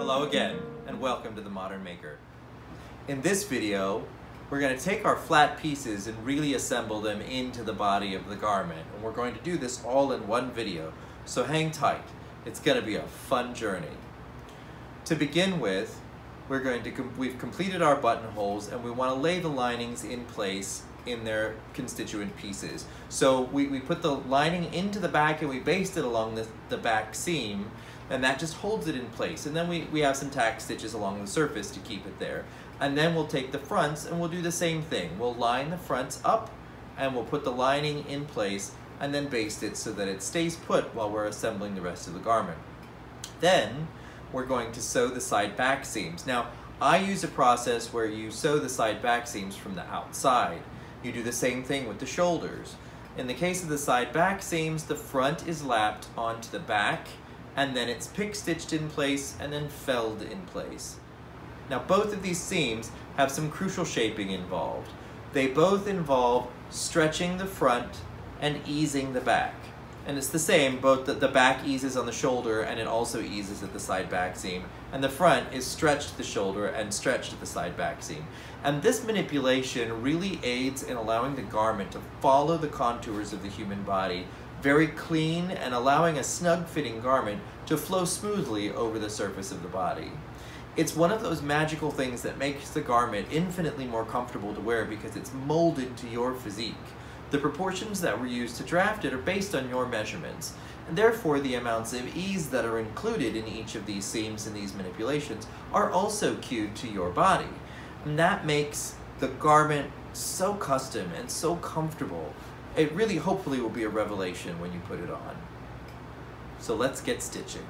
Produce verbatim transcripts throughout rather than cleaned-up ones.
Hello again, and welcome to The Modern Maker. In this video, we're going to take our flat pieces and really assemble them into the body of the garment. And we're going to do this all in one video, so hang tight. It's going to be a fun journey. To begin with, we're going to com we've completed our buttonholes, and we want to lay the linings in place in their constituent pieces. So we, we put the lining into the back and we baste it along the, the back seam, and that just holds it in place. And then we, we have some tack stitches along the surface to keep it there. And then we'll take the fronts and we'll do the same thing. We'll line the fronts up and we'll put the lining in place and then baste it so that it stays put while we're assembling the rest of the garment. Then we're going to sew the side back seams. Now, I use a process where you sew the side back seams from the outside. You do the same thing with the shoulders. In the case of the side back seams, the front is lapped onto the back, and then it's pick stitched in place and then felled in place. Now, both of these seams have some crucial shaping involved. They both involve stretching the front and easing the back. And it's the same, both the, the back eases on the shoulder and it also eases at the side back seam. And the front is stretched at the shoulder and stretched at the side back seam. And this manipulation really aids in allowing the garment to follow the contours of the human body very clean and allowing a snug fitting garment to flow smoothly over the surface of the body. It's one of those magical things that makes the garment infinitely more comfortable to wear because it's molded to your physique. The proportions that were used to draft it are based on your measurements, and therefore the amounts of ease that are included in each of these seams and these manipulations are also cued to your body. And that makes the garment so custom and so comfortable. It really hopefully will be a revelation when you put it on. So let's get stitching.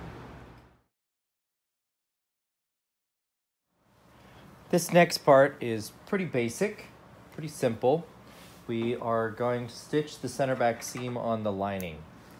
This next part is pretty basic, pretty simple. We are going to stitch the center back seam on the lining.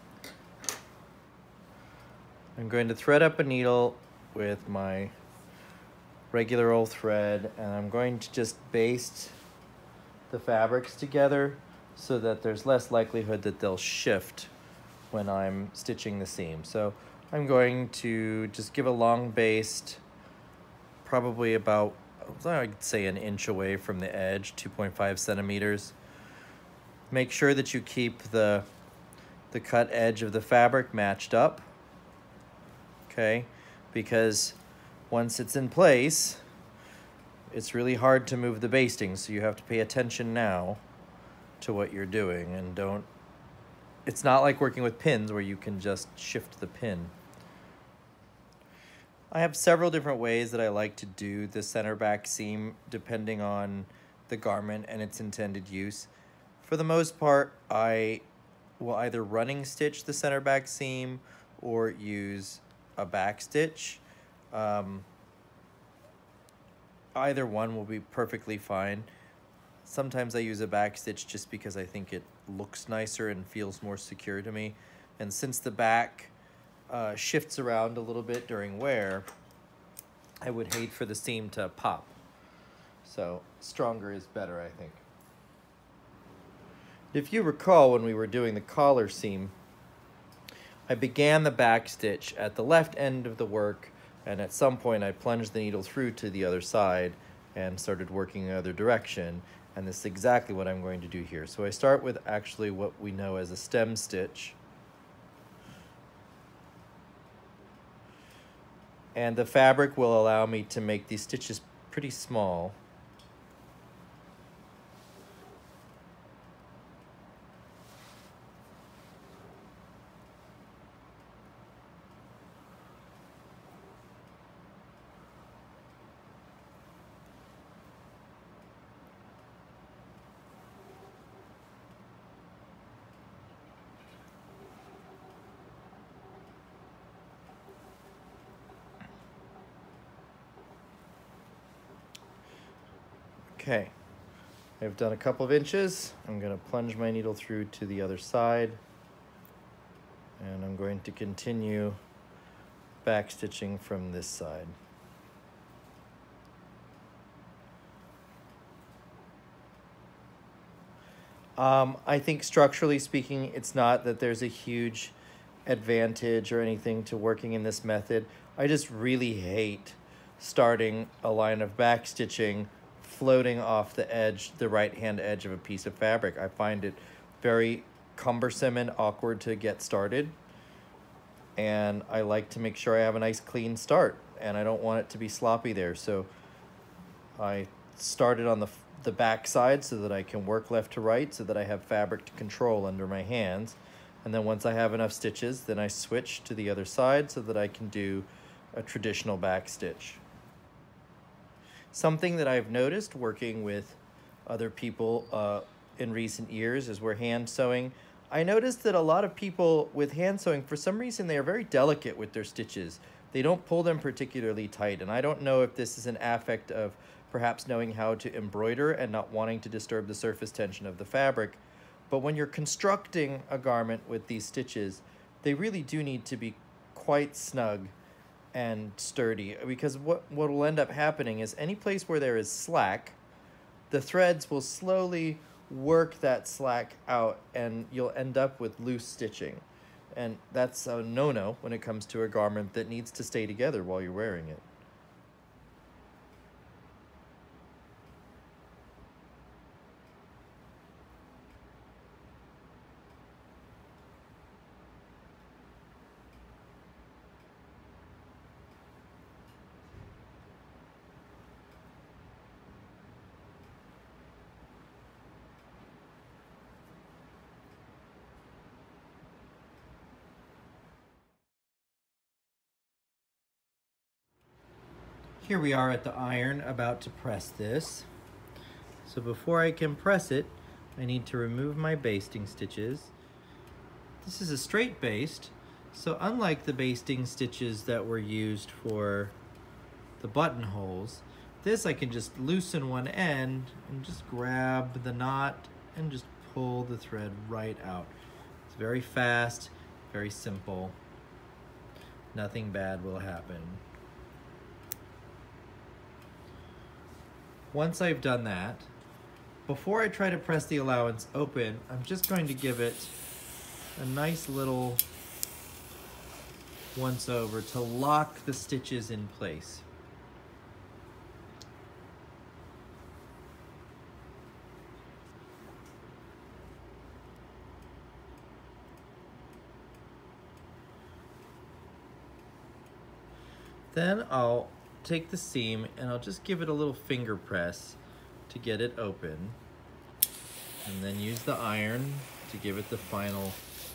I'm going to thread up a needle with my regular old thread, and I'm going to just baste the fabrics together so that there's less likelihood that they'll shift when I'm stitching the seam. So I'm going to just give a long baste, probably about, I'd say an inch away from the edge, two point five centimeters. Make sure that you keep the, the cut edge of the fabric matched up, okay? Because once it's in place, it's really hard to move the basting, so you have to pay attention now to what you're doing, and don't, it's not like working with pins where you can just shift the pin. I have several different ways that I like to do the center back seam depending on the garment and its intended use. For the most part, I will either running stitch the center back seam or use a back stitch. Um, either one will be perfectly fine. Sometimes I use a back stitch just because I think it looks nicer and feels more secure to me. And since the back uh, shifts around a little bit during wear, I would hate for the seam to pop. So stronger is better, I think. If you recall, when we were doing the collar seam, I began the back stitch at the left end of the work, and at some point I plunged the needle through to the other side and started working the other direction. And this is exactly what I'm going to do here. So I start with actually what we know as a stem stitch. And the fabric will allow me to make these stitches pretty small. Okay, I've done a couple of inches. I'm going to plunge my needle through to the other side, and I'm going to continue back stitching from this side. Um, I think structurally speaking, it's not that there's a huge advantage or anything to working in this method. I just really hate starting a line of back stitching floating off the edge, the right hand edge of a piece of fabric. I find it very cumbersome and awkward to get started, and I like to make sure I have a nice clean start, and I don't want it to be sloppy there. So I started on the the back side so that I can work left to right, so that I have fabric to control under my hands. And then once I have enough stitches, then I switch to the other side so that I can do a traditional back stitch. Something that I've noticed working with other people uh, in recent years as we're hand sewing, I noticed that a lot of people with hand sewing, for some reason, they are very delicate with their stitches. They don't pull them particularly tight, and I don't know if this is an affect of perhaps knowing how to embroider and not wanting to disturb the surface tension of the fabric. But when you're constructing a garment with these stitches, they really do need to be quite snug and sturdy, because what what will end up happening is any place where there is slack, the threads will slowly work that slack out and you'll end up with loose stitching. And that's a no-no when it comes to a garment that needs to stay together while you're wearing it. Here we are at the iron about to press this. So before I can press it, I need to remove my basting stitches. This is a straight baste, so unlike the basting stitches that were used for the buttonholes, this I can just loosen one end and just grab the knot and just pull the thread right out. It's very fast, very simple. Nothing bad will happen. Once I've done that, before I try to press the allowance open, I'm just going to give it a nice little once over to lock the stitches in place. Then I'll take the seam and I'll just give it a little finger press to get it open, and then use the iron to give it the final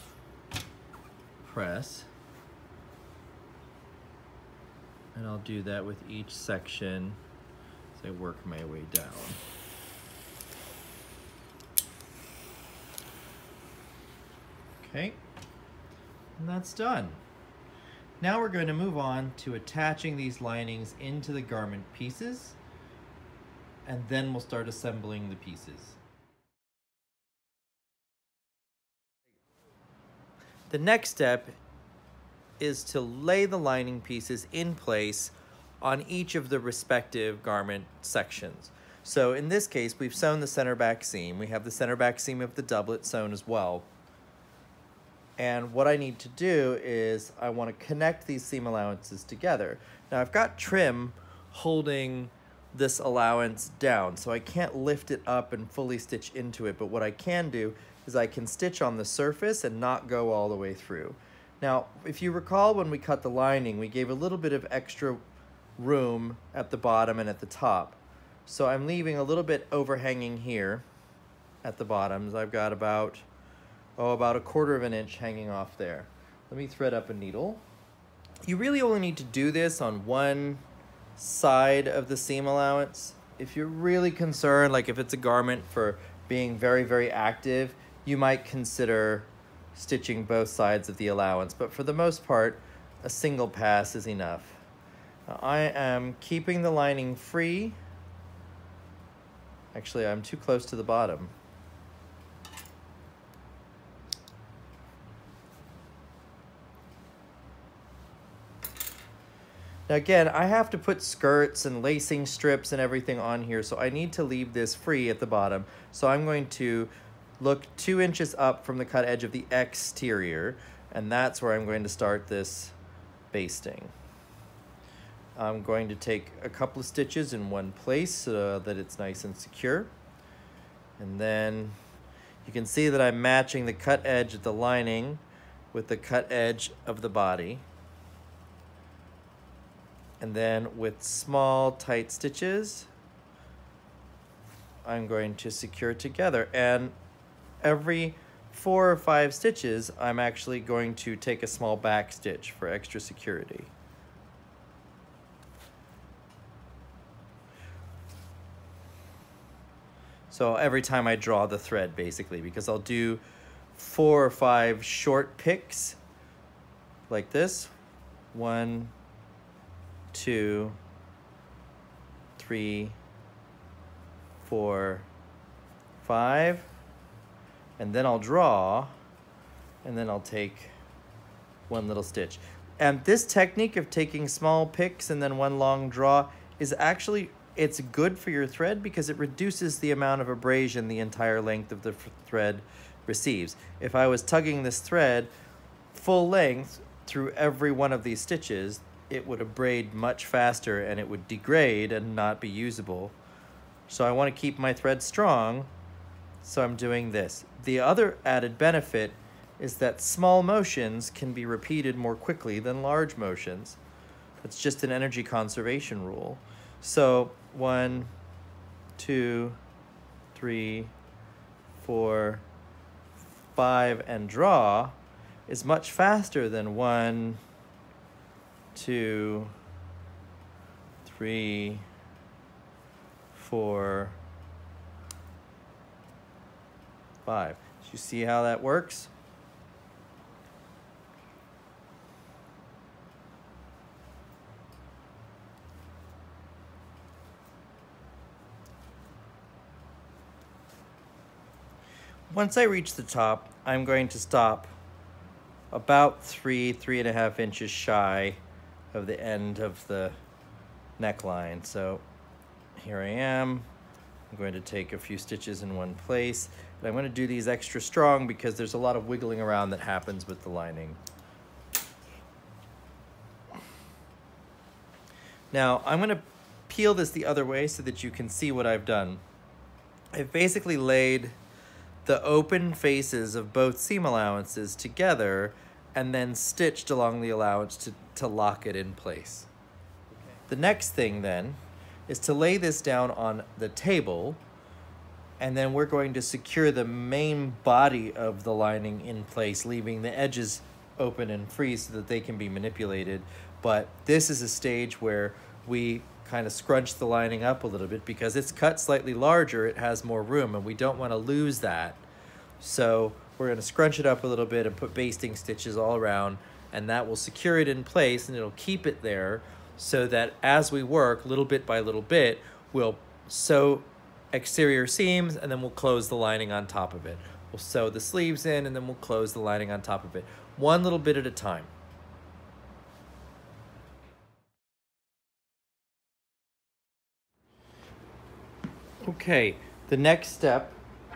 press. And I'll do that with each section as I work my way down. Okay, and that's done. Now we're going to move on to attaching these linings into the garment pieces, and then we'll start assembling the pieces. The next step is to lay the lining pieces in place on each of the respective garment sections. So in this case, we've sewn the center back seam. We have the center back seam of the doublet sewn as well. And what I need to do is I want to connect these seam allowances together. Now I've got trim holding this allowance down, so I can't lift it up and fully stitch into it, but what I can do is I can stitch on the surface and not go all the way through. Now, if you recall, when we cut the lining, we gave a little bit of extra room at the bottom and at the top. So I'm leaving a little bit overhanging here at the bottoms. I've got about oh, about a quarter of an inch hanging off there. Let me thread up a needle. You really only need to do this on one side of the seam allowance. If you're really concerned, like if it's a garment for being very, very active, you might consider stitching both sides of the allowance, but for the most part, a single pass is enough. Now, I am keeping the lining free. Actually, I'm too close to the bottom. Now again, I have to put skirts and lacing strips and everything on here, so I need to leave this free at the bottom. So I'm going to look two inches up from the cut edge of the exterior, and that's where I'm going to start this basting. I'm going to take a couple of stitches in one place so that it's nice and secure. And then you can see that I'm matching the cut edge of the lining with the cut edge of the body. And then with small tight stitches, I'm going to secure together. And every four or five stitches, I'm actually going to take a small back stitch for extra security. So every time I draw the thread, basically, because I'll do four or five short picks like this. One, two, three, four, five, and then I'll draw, and then I'll take one little stitch. And this technique of taking small picks and then one long draw is actually, it's good for your thread because it reduces the amount of abrasion the entire length of the thread receives. If I was tugging this thread full length through every one of these stitches, it would abrade much faster and it would degrade and not be usable. So I want to keep my thread strong, so I'm doing this. The other added benefit is that small motions can be repeated more quickly than large motions. That's just an energy conservation rule. So one, two, three, four, five, and draw is much faster than one, two, three, four, five. Do you see how that works? Once I reach the top, I'm going to stop about three, three and a half inches shy of the end of the neckline. So here I am. I'm going to take a few stitches in one place. But I'm going to do these extra strong because there's a lot of wiggling around that happens with the lining. Now I'm going to peel this the other way so that you can see what I've done. I've basically laid the open faces of both seam allowances together and then stitched along the allowance to, to lock it in place. Okay. The next thing then is to lay this down on the table, and then we're going to secure the main body of the lining in place, leaving the edges open and free so that they can be manipulated. But this is a stage where we kind of scrunch the lining up a little bit because it's cut slightly larger, it has more room, and we don't want to lose that. So we're going to scrunch it up a little bit and put basting stitches all around, and that will secure it in place and it'll keep it there so that as we work little bit by little bit, we'll sew exterior seams and then we'll close the lining on top of it. We'll sew the sleeves in and then we'll close the lining on top of it. One little bit at a time. Okay, the next step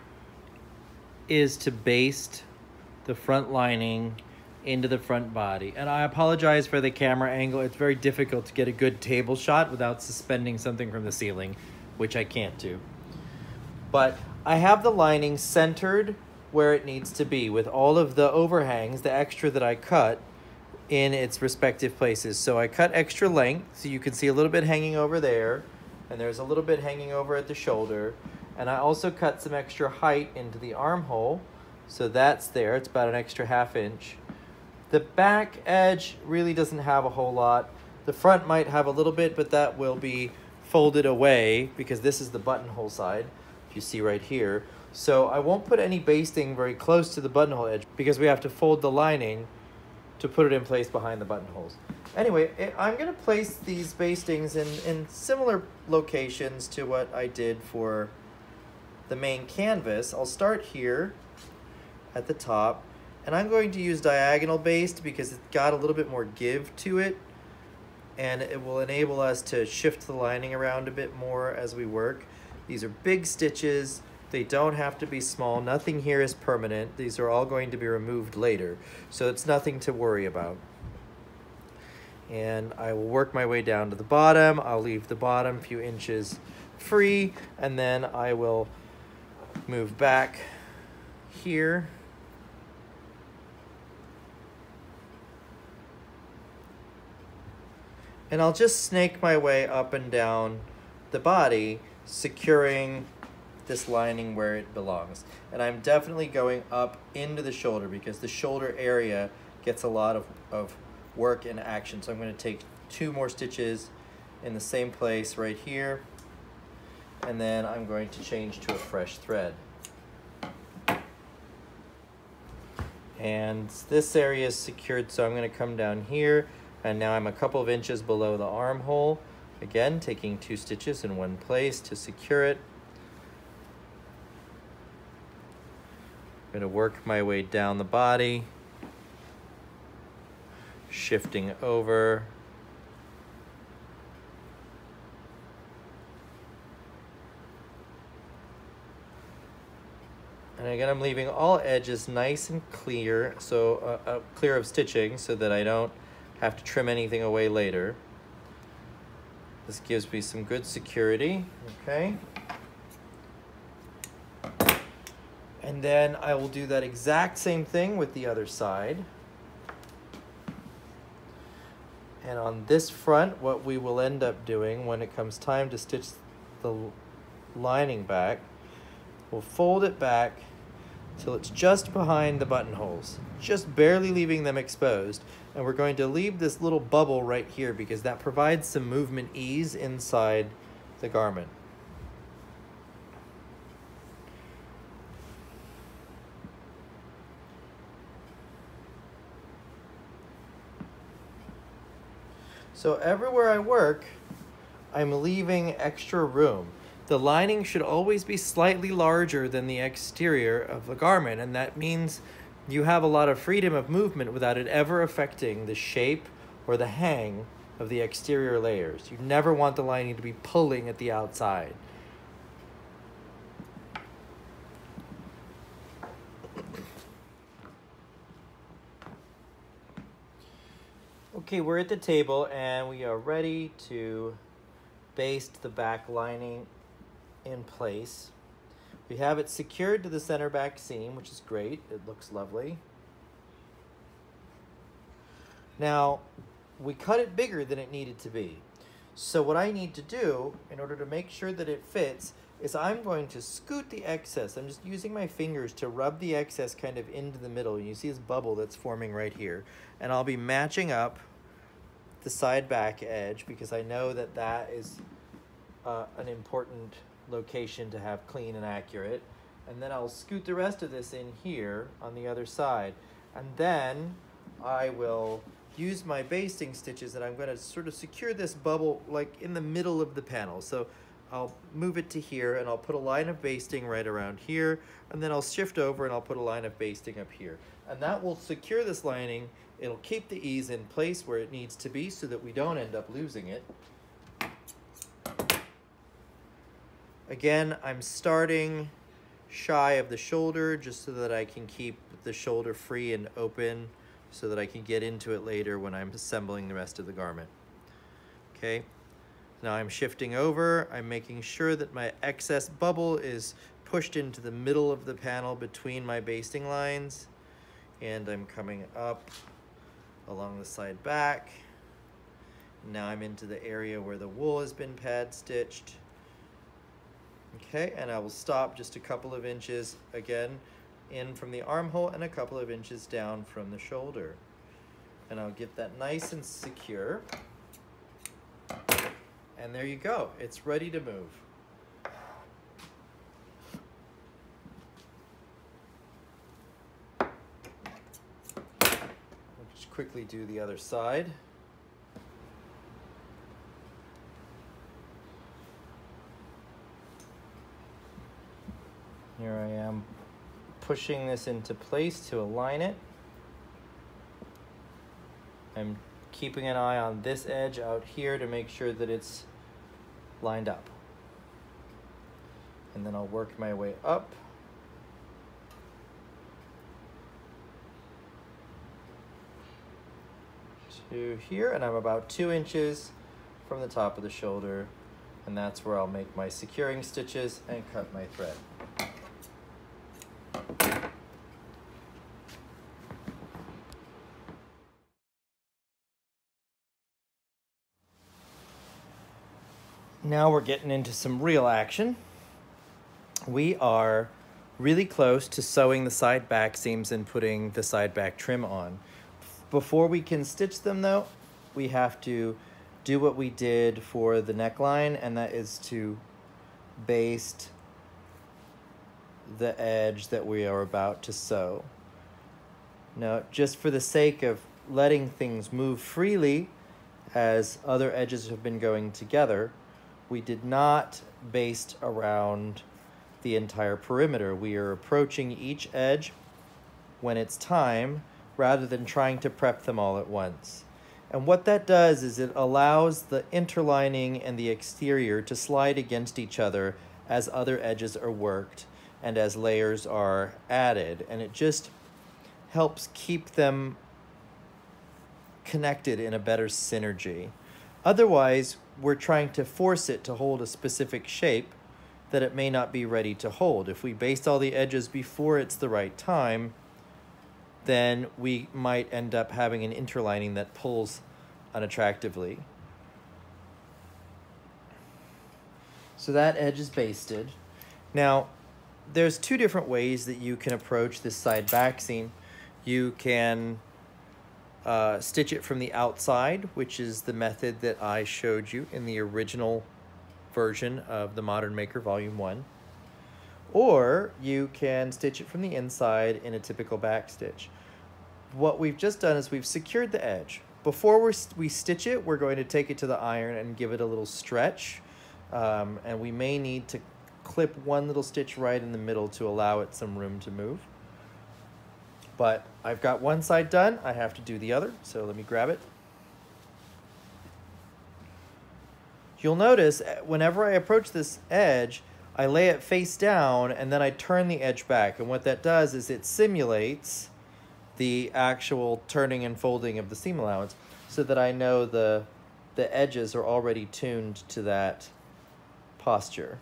is to baste the front lining into the front body. And I apologize for the camera angle. It's very difficult to get a good table shot without suspending something from the ceiling, which I can't do. But I have the lining centered where it needs to be with all of the overhangs, the extra that I cut, in its respective places. So I cut extra length, so you can see a little bit hanging over there, and there's a little bit hanging over at the shoulder. And I also cut some extra height into the armhole, so that's there. It's about an extra half inch. The back edge really doesn't have a whole lot. The front might have a little bit, but that will be folded away because this is the buttonhole side, if you see right here. So I won't put any basting very close to the buttonhole edge because we have to fold the lining to put it in place behind the buttonholes. Anyway, I'm going to place these bastings in, in similar locations to what I did for the main canvas. I'll start here at the top, and I'm going to use diagonal baste because it's got a little bit more give to it, and it will enable us to shift the lining around a bit more as we work. These are big stitches. They don't have to be small. Nothing here is permanent. These are all going to be removed later, so it's nothing to worry about. And I will work my way down to the bottom. I'll leave the bottom few inches free, and then I will move back here. And I'll just snake my way up and down the body, securing this lining where it belongs. And I'm definitely going up into the shoulder because the shoulder area gets a lot of, of work and action. So I'm going to take two more stitches in the same place right here, and then I'm going to change to a fresh thread. And this area is secured, so I'm going to come down here, and now I'm a couple of inches below the armhole. Again, taking two stitches in one place to secure it. I'm going to work my way down the body, shifting over. And again, I'm leaving all edges nice and clear, so uh, uh, clear of stitching, so that I don't have to trim anything away later. This gives me some good security, okay? And then I will do that exact same thing with the other side. And on this front, what we will end up doing when it comes time to stitch the lining back, we'll fold it back till it's just behind the buttonholes, just barely leaving them exposed. And we're going to leave this little bubble right here because that provides some movement ease inside the garment. So everywhere I work, I'm leaving extra room. The lining should always be slightly larger than the exterior of the garment, and that means you have a lot of freedom of movement without it ever affecting the shape or the hang of the exterior layers. You never want the lining to be pulling at the outside. Okay, we're at the table and we are ready to baste the back lining in place. We have it secured to the center back seam, which is great. It looks lovely. Now, we cut it bigger than it needed to be. So what I need to do in order to make sure that it fits is I'm going to scoot the excess. I'm just using my fingers to rub the excess kind of into the middle. You see this bubble that's forming right here. And I'll be matching up the side back edge because I know that that is uh, an important location to have clean and accurate. And then I'll scoot the rest of this in here on the other side. And then I will use my basting stitches and I'm going to sort of secure this bubble like in the middle of the panel. So I'll move it to here and I'll put a line of basting right around here, and then I'll shift over and I'll put a line of basting up here. And that will secure this lining. It'll keep the ease in place where it needs to be so that we don't end up losing it. Again, I'm starting shy of the shoulder just so that I can keep the shoulder free and open so that I can get into it later when I'm assembling the rest of the garment. Okay, now I'm shifting over. I'm making sure that my excess bubble is pushed into the middle of the panel between my basting lines, and I'm coming up along the side back. Now I'm into the area where the wool has been pad stitched. Okay, and I will stop just a couple of inches again in from the armhole and a couple of inches down from the shoulder. And I'll get that nice and secure. And there you go, it's ready to move. I'll just quickly do the other side. Here I am pushing this into place to align it. I'm keeping an eye on this edge out here to make sure that it's lined up. And then I'll work my way up to here, and I'm about two inches from the top of the shoulder, and that's where I'll make my securing stitches and cut my thread. Now we're getting into some real action. We are really close to sewing the side back seams and putting the side back trim on. Before we can stitch them though, we have to do what we did for the neckline, and that is to baste the edge that we are about to sew. Now, just for the sake of letting things move freely as other edges have been going together, we did not baste around the entire perimeter. We are approaching each edge when it's time rather than trying to prep them all at once. And what that does is it allows the interlining and the exterior to slide against each other as other edges are worked and as layers are added. And it just helps keep them connected in a better synergy. Otherwise, we're trying to force it to hold a specific shape that it may not be ready to hold. If we baste all the edges before it's the right time, then we might end up having an interlining that pulls unattractively. So that edge is basted. Now, there's two different ways that you can approach this side back seam. You can uh, stitch it from the outside, which is the method that I showed you in the original version of the Modern Maker Volume one. Or you can stitch it from the inside in a typical back stitch. What we've just done is we've secured the edge. Before we're, we stitch it, we're going to take it to the iron and give it a little stretch. Um, and we may need to clip one little stitch right in the middle to allow it some room to move. But I've got one side done, I have to do the other, so let me grab it. You'll notice whenever I approach this edge, I lay it face down and then I turn the edge back. And what that does is it simulates the actual turning and folding of the seam allowance so that I know the, the edges are already tuned to that posture.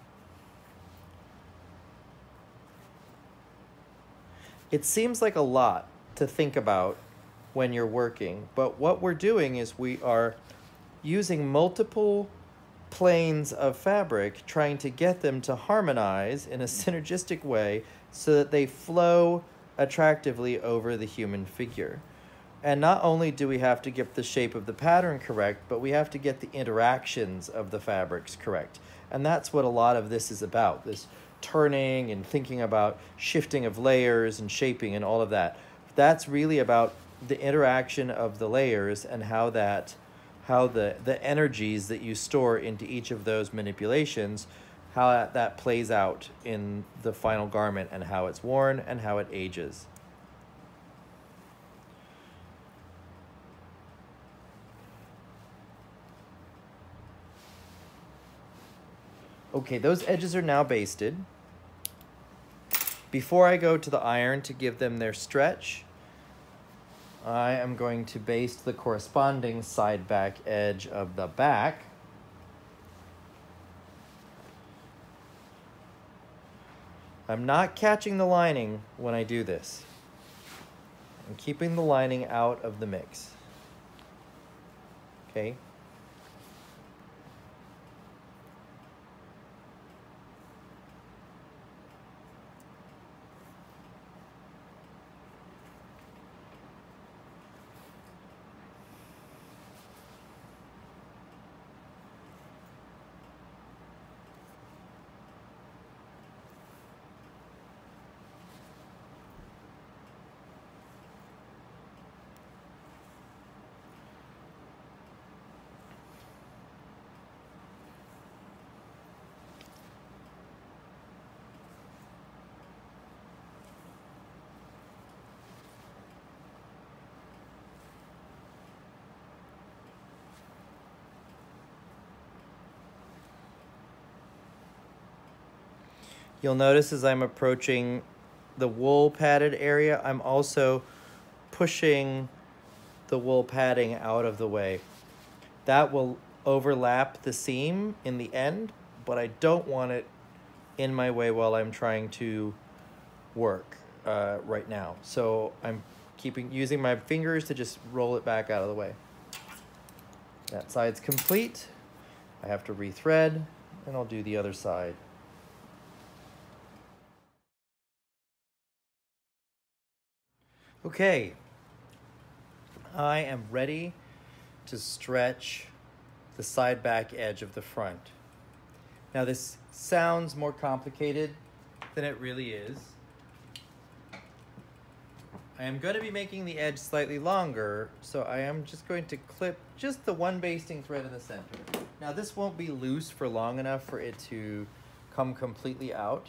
It seems like a lot to think about when you're working, but what we're doing is we are using multiple planes of fabric, trying to get them to harmonize in a synergistic way so that they flow attractively over the human figure. And not only do we have to get the shape of the pattern correct, but we have to get the interactions of the fabrics correct. And that's what a lot of this is about, this turning and thinking about shifting of layers and shaping and all of that. That's really about the interaction of the layers and how that how the, the energies that you store into each of those manipulations, how that, that plays out in the final garment and how it's worn and how it ages. Okay, those edges are now basted. Before I go to the iron to give them their stretch, I am going to baste the corresponding side back edge of the back. I'm not catching the lining when I do this. I'm keeping the lining out of the mix. Okay. You'll notice as I'm approaching the wool padded area, I'm also pushing the wool padding out of the way. That will overlap the seam in the end, but I don't want it in my way while I'm trying to work uh, right now. So I'm keeping using my fingers to just roll it back out of the way. That side's complete. I have to rethread, and I'll do the other side. Okay, I am ready to stretch the side back edge of the front. Now this sounds more complicated than it really is. I am going to be making the edge slightly longer, so I am just going to clip just the one basting thread in the center. Now this won't be loose for long enough for it to come completely out,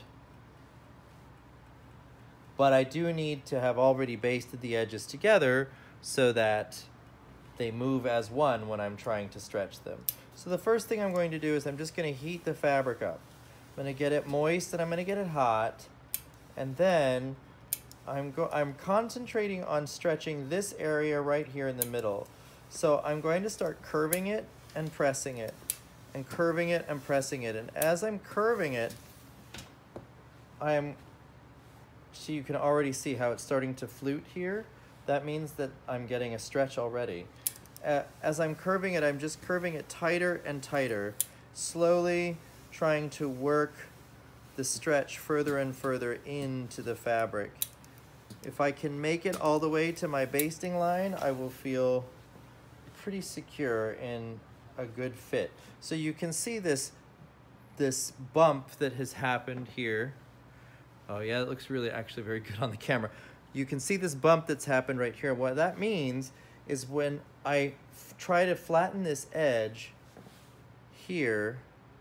but I do need to have already basted the edges together so that they move as one when I'm trying to stretch them. So the first thing I'm going to do is I'm just going to heat the fabric up. I'm going to get it moist and I'm going to get it hot, and then I'm, go I'm concentrating on stretching this area right here in the middle. So I'm going to start curving it and pressing it, and curving it and pressing it. And as I'm curving it, I am, so you can already see how it's starting to flute here. That means that I'm getting a stretch already. Uh, as I'm curving it, I'm just curving it tighter and tighter, slowly trying to work the stretch further and further into the fabric. If I can make it all the way to my basting line, I will feel pretty secure in a good fit. So you can see this, this bump that has happened here. Oh yeah, it looks really actually very good on the camera. You can see this bump that's happened right here. What that means is when I f try to flatten this edge here,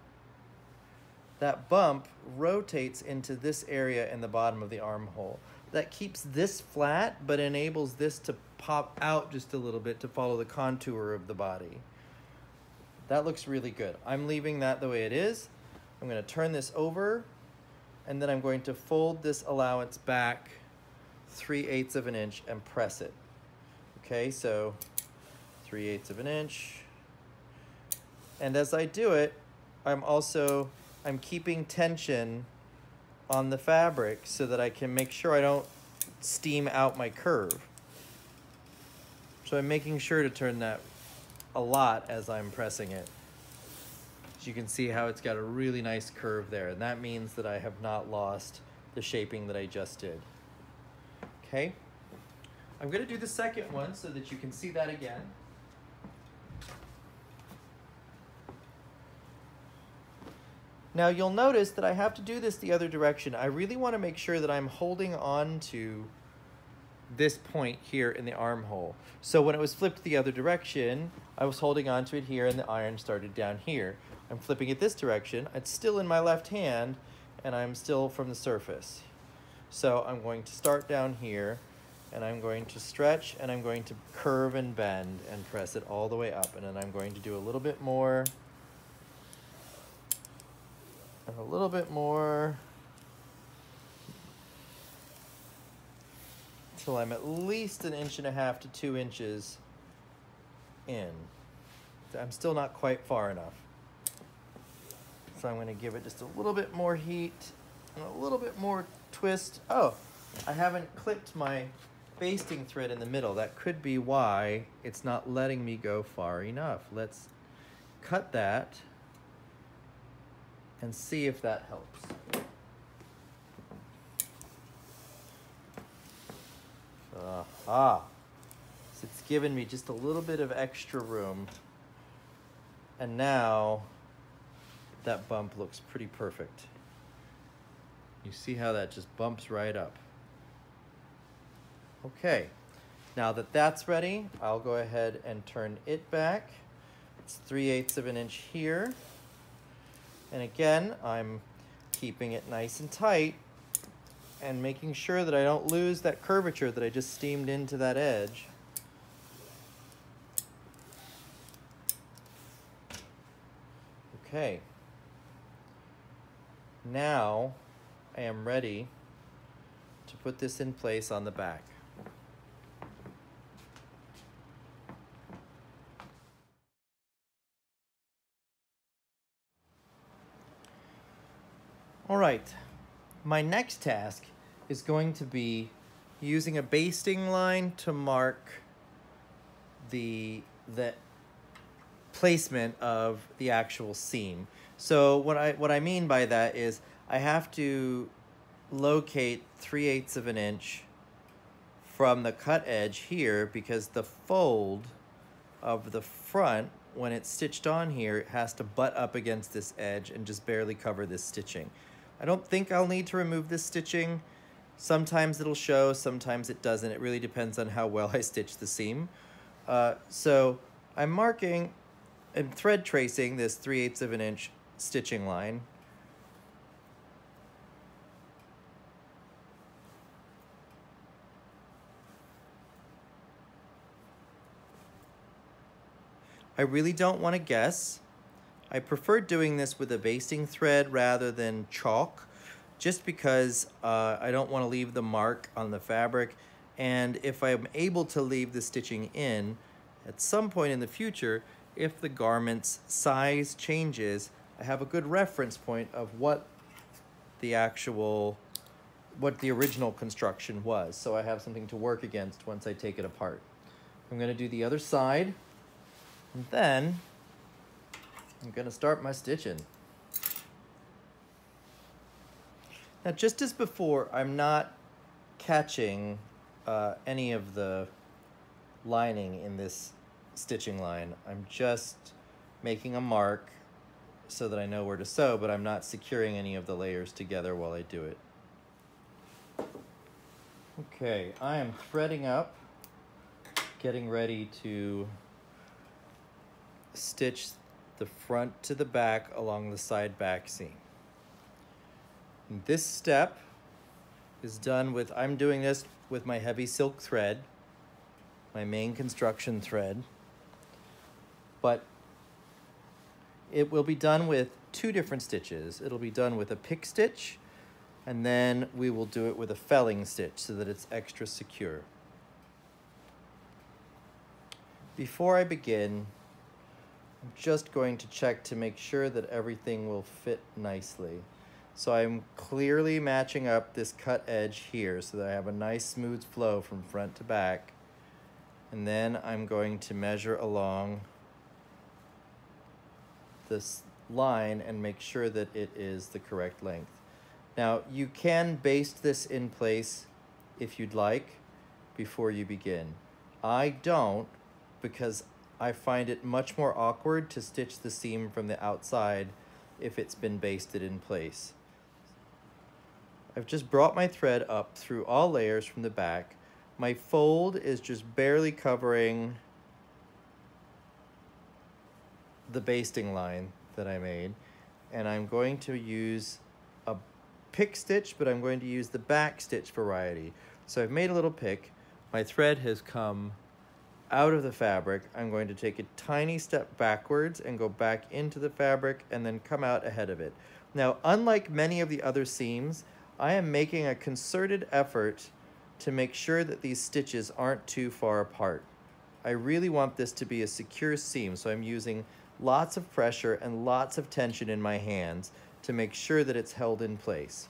that bump rotates into this area in the bottom of the armhole. That keeps this flat, but enables this to pop out just a little bit to follow the contour of the body. That looks really good. I'm leaving that the way it is. I'm going to turn this over, and then I'm going to fold this allowance back three eighths of an inch and press it. Okay, so three eighths of an inch. And as I do it, I'm also, I'm keeping tension on the fabric so that I can make sure I don't steam out my curve. So I'm making sure to turn that a lot as I'm pressing it. As you can see how it's got a really nice curve there, and that means that I have not lost the shaping that I just did. Okay, I'm gonna do the second one so that you can see that again. Now you'll notice that I have to do this the other direction. I really want to make sure that I'm holding on to this point here in the armhole. So when it was flipped the other direction, I was holding on to it here and the iron started down here. I'm flipping it this direction, it's still in my left hand and I'm still from the surface. So I'm going to start down here and I'm going to stretch and I'm going to curve and bend and press it all the way up, and then I'm going to do a little bit more and a little bit more until I'm at least an inch and a half to two inches in. I'm still not quite far enough. So I'm going to give it just a little bit more heat and a little bit more twist. Oh, I haven't clipped my basting thread in the middle. That could be why it's not letting me go far enough. Let's cut that and see if that helps. Aha. So it's given me just a little bit of extra room. And now that bump looks pretty perfect. You see how that just bumps right up. Okay, now that that's ready, I'll go ahead and turn it back. It's three eighths of an inch here. And again, I'm keeping it nice and tight and making sure that I don't lose that curvature that I just steamed into that edge. Okay. Now I am ready to put this in place on the back. All right, my next task is going to be using a basting line to mark the, the placement of the actual seam. So what I, what I mean by that is I have to locate three eighths of an inch from the cut edge here, because the fold of the front, when it's stitched on here, it has to butt up against this edge and just barely cover this stitching. I don't think I'll need to remove this stitching. Sometimes it'll show, sometimes it doesn't. It really depends on how well I stitch the seam. Uh, so I'm marking and thread tracing this three eighths of an inch stitching line. I really don't want to guess. I prefer doing this with a basting thread rather than chalk, just because uh, I don't want to leave the mark on the fabric. And if I'm able to leave the stitching in, at some point in the future, if the garment's size changes, I have a good reference point of what the actual, what the original construction was. So I have something to work against once I take it apart. I'm going to do the other side, and then I'm gonna start my stitching. Now, just as before, I'm not catching uh, any of the lining in this stitching line. I'm just making a mark so that I know where to sew, but I'm not securing any of the layers together while I do it. Okay, I am threading up, getting ready to stitch the front to the back along the side back seam. And this step is done with, I'm doing this with my heavy silk thread, my main construction thread, but it will be done with two different stitches. It'll be done with a pick stitch, and then we will do it with a felling stitch so that it's extra secure. Before I begin, I'm just going to check to make sure that everything will fit nicely. So I'm clearly matching up this cut edge here so that I have a nice smooth flow from front to back. And then I'm going to measure along this line and make sure that it is the correct length. Now, you can baste this in place if you'd like before you begin. I don't, because I find it much more awkward to stitch the seam from the outside if it's been basted in place. I've just brought my thread up through all layers from the back. My fold is just barely covering the basting line that I made, and I'm going to use a pick stitch, but I'm going to use the back stitch variety. So I've made a little pick. My thread has come out of the fabric. I'm going to take a tiny step backwards and go back into the fabric and then come out ahead of it. Now, unlike many of the other seams, I am making a concerted effort to make sure that these stitches aren't too far apart. I really want this to be a secure seam, so I'm using lots of pressure and lots of tension in my hands to make sure that it's held in place.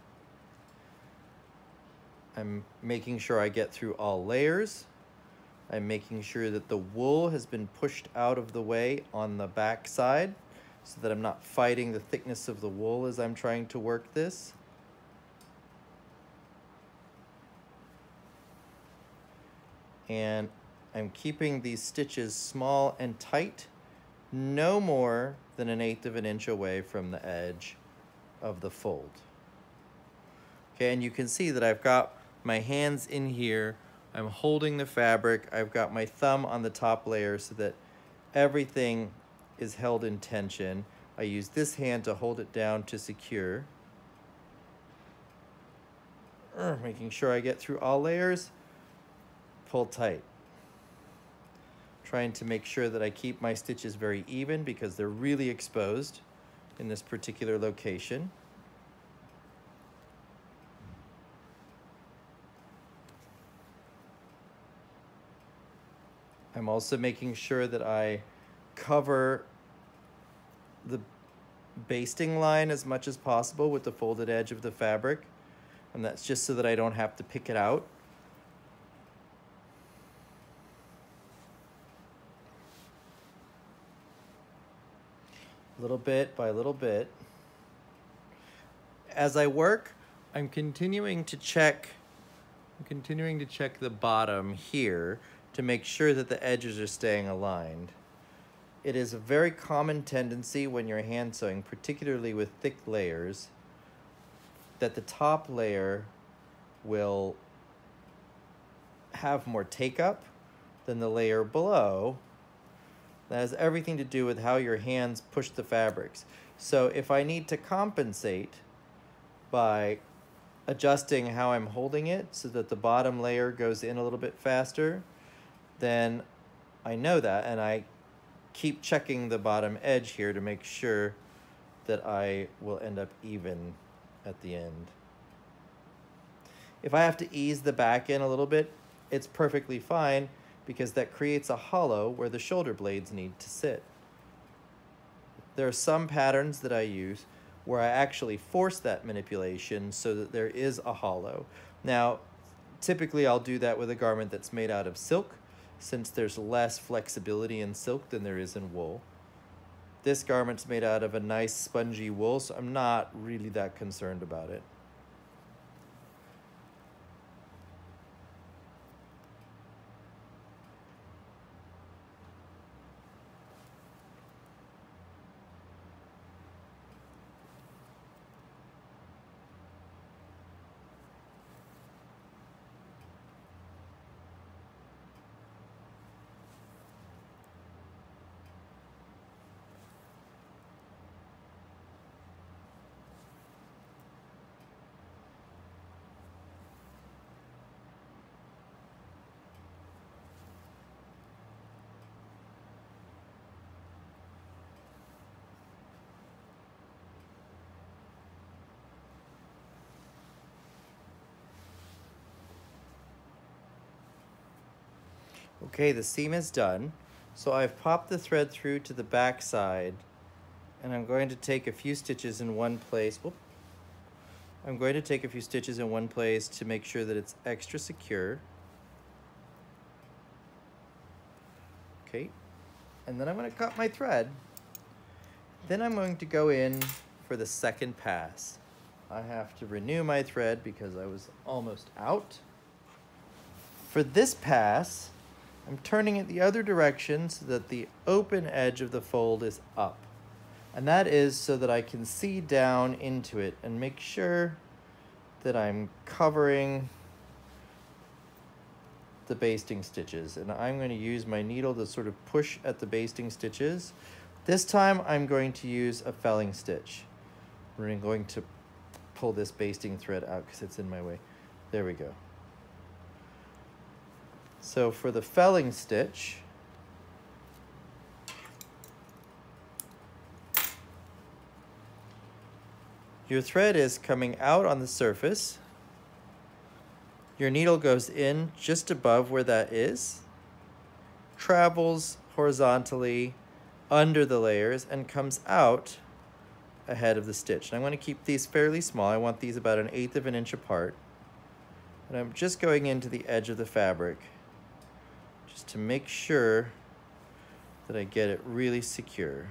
I'm making sure I get through all layers. I'm making sure that the wool has been pushed out of the way on the back side so that I'm not fighting the thickness of the wool as I'm trying to work this. And I'm keeping these stitches small and tight, no more than an eighth of an inch away from the edge of the fold. Okay, and you can see that I've got my hands in here. I'm holding the fabric. I've got my thumb on the top layer so that everything is held in tension. I use this hand to hold it down to secure. Uh, making sure I get through all layers. Pull tight. Trying to make sure that I keep my stitches very even because they're really exposed in this particular location. I'm also making sure that I cover the basting line as much as possible with the folded edge of the fabric, and that's just so that I don't have to pick it out. Little bit by little bit. As I work, I'm continuing to check I'm continuing to check the bottom here to make sure that the edges are staying aligned. It is a very common tendency when you're hand sewing, particularly with thick layers, that the top layer will have more take-up than the layer below. That has everything to do with how your hands push the fabrics. So if I need to compensate by adjusting how I'm holding it so that the bottom layer goes in a little bit faster, then I know that, and I keep checking the bottom edge here to make sure that I will end up even at the end. If I have to ease the back in a little bit, it's perfectly fine, because that creates a hollow where the shoulder blades need to sit. There are some patterns that I use where I actually force that manipulation so that there is a hollow. Now, typically I'll do that with a garment that's made out of silk, since there's less flexibility in silk than there is in wool. This garment's made out of a nice spongy wool, so I'm not really that concerned about it. Okay, the seam is done. So I've popped the thread through to the back side, and I'm going to take a few stitches in one place. Whoop. I'm going to take a few stitches in one place to make sure that it's extra secure. Okay, and then I'm going to cut my thread. Then I'm going to go in for the second pass. I have to renew my thread because I was almost out. For this pass, I'm turning it the other direction so that the open edge of the fold is up. And that is so that I can see down into it and make sure that I'm covering the basting stitches. And I'm going to use my needle to sort of push at the basting stitches. This time I'm going to use a felling stitch. We're going to pull this basting thread out because it's in my way. There we go. So for the felling stitch, your thread is coming out on the surface. Your needle goes in just above where that is, travels horizontally under the layers, and comes out ahead of the stitch. And I'm going to keep these fairly small. I want these about an eighth of an inch apart. And I'm just going into the edge of the fabric just to make sure that I get it really secure.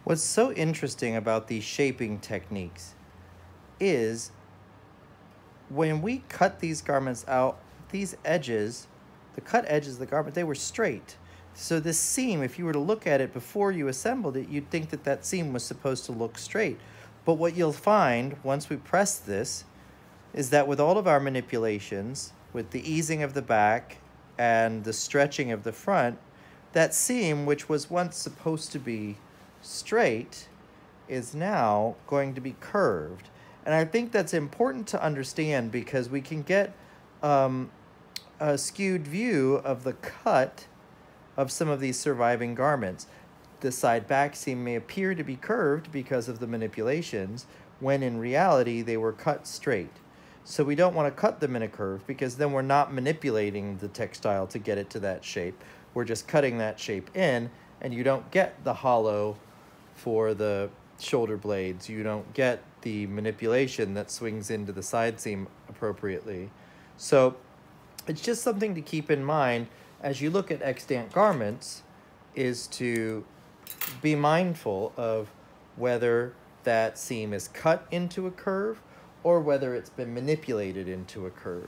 What's so interesting about these shaping techniques is when we cut these garments out, these edges, the cut edges of the garment, they were straight. So this seam, if you were to look at it before you assembled it, you'd think that that seam was supposed to look straight. But what you'll find once we press this is that with all of our manipulations, with the easing of the back and the stretching of the front, that seam, which was once supposed to be straight, is now going to be curved. And I think that's important to understand because we can get um, a skewed view of the cut of some of these surviving garments. The side back seam may appear to be curved because of the manipulations, when in reality they were cut straight. So we don't want to cut them in a curve because then we're not manipulating the textile to get it to that shape. We're just cutting that shape in, and you don't get the hollow for the shoulder blades. You don't get the manipulation that swings into the side seam appropriately. So it's just something to keep in mind as you look at extant garments, is to be mindful of whether that seam is cut into a curve or whether it's been manipulated into a curve.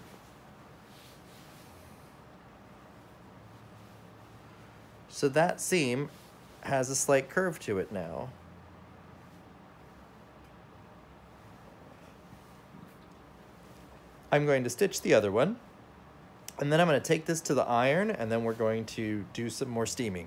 So that seam has a slight curve to it now. I'm going to stitch the other one, and then I'm going to take this to the iron, and then we're going to do some more steaming.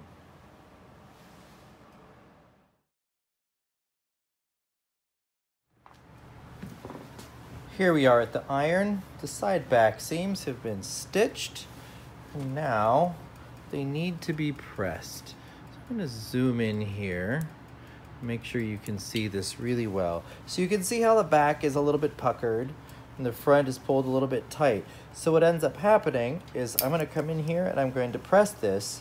Here we are at the iron. The side back seams have been stitched, and now they need to be pressed. So I'm going to zoom in here, make sure you can see this really well. So you can see how the back is a little bit puckered and the front is pulled a little bit tight. So what ends up happening is I'm going to come in here and I'm going to press this,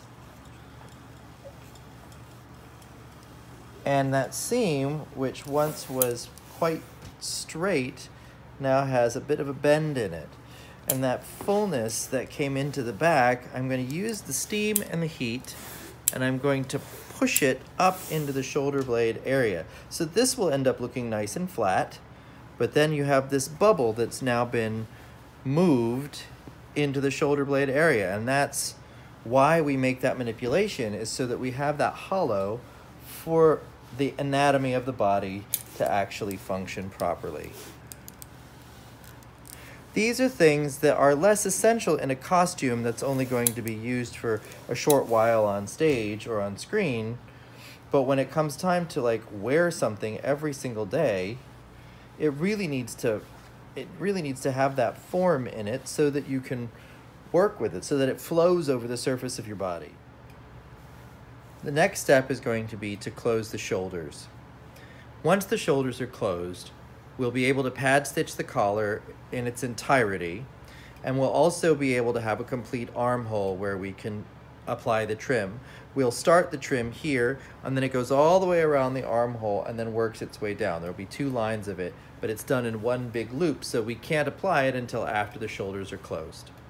and that seam, which once was quite straight, now has a bit of a bend in it. And that fullness that came into the back, I'm going to use the steam and the heat, and I'm going to push it up into the shoulder blade area. So this will end up looking nice and flat, but then you have this bubble that's now been moved into the shoulder blade area, and that's why we make that manipulation, is so that we have that hollow for the anatomy of the body to actually function properly. These are things that are less essential in a costume that's only going to be used for a short while on stage or on screen, but when it comes time to like wear something every single day, it really needs to it really needs to have that form in it so that you can work with it, so that it flows over the surface of your body. The next step is going to be to close the shoulders. Once the shoulders are closed, we'll be able to pad stitch the collar in its entirety, and we'll also be able to have a complete armhole where we can apply the trim. We'll start the trim here, and then it goes all the way around the armhole and then works its way down. There'll be two lines of it, but it's done in one big loop, so we can't apply it until after the shoulders are closed.